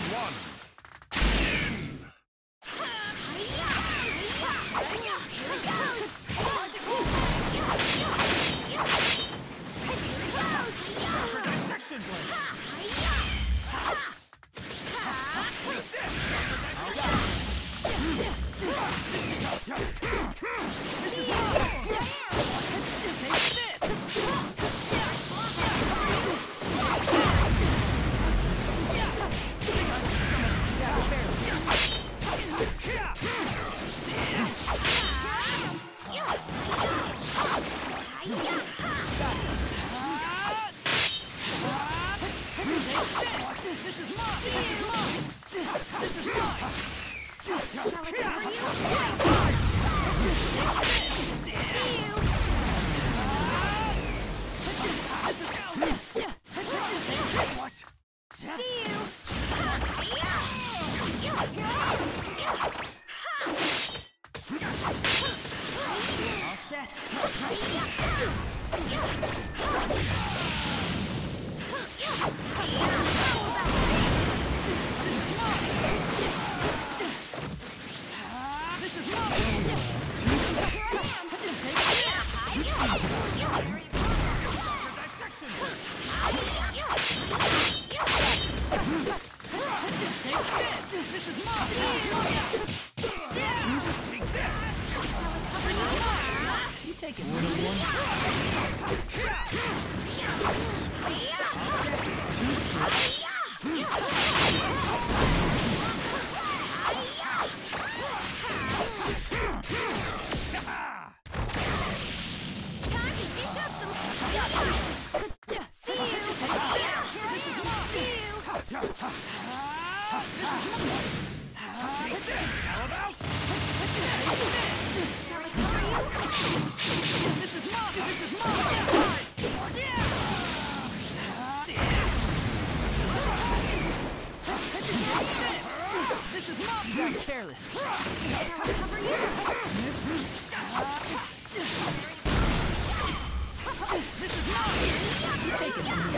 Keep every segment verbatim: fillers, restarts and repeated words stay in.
one. Dissection blade. This is mine. Take this. This is mine! This is mine! This is mine! Shall I tell you? See you! This is what? See you! All set! This is mine! This is mine! Take this! You take it. Time to dish out some. See you. This is mine. See you. Take this. How about? This is mine. This is mine. This is mine. You got careless. This is mine. You take it from me.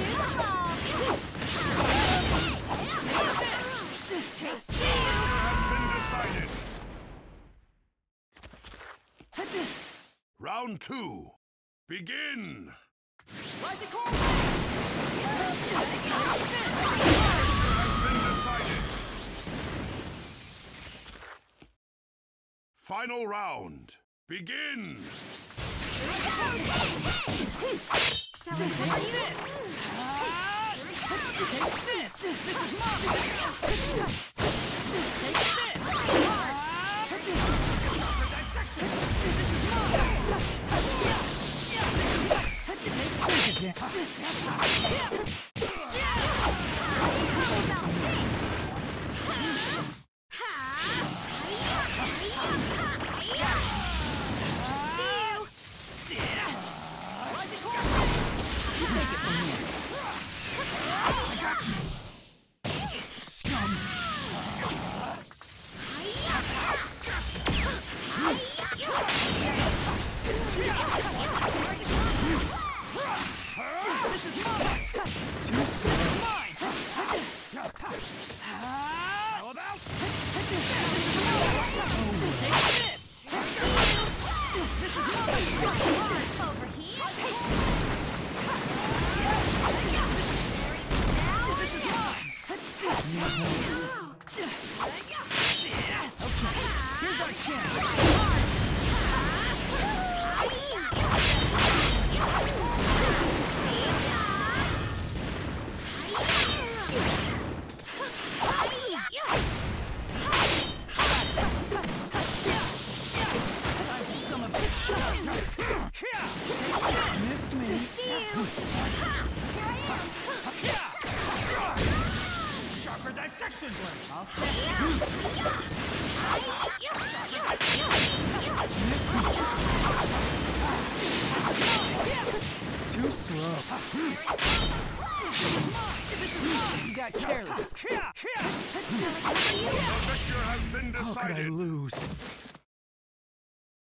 Take this. Has been decided. Round two. Begin. Rise it cold. Has been decided. Final round. Begin. Shall we take this? Take this. This is mine. Take this. For dissection. This is mine. Missed me. See you. Here I am. Sharper dissection blade. I'll set too slow. This is mine. You got careless. The victor has been decided. How could I lose?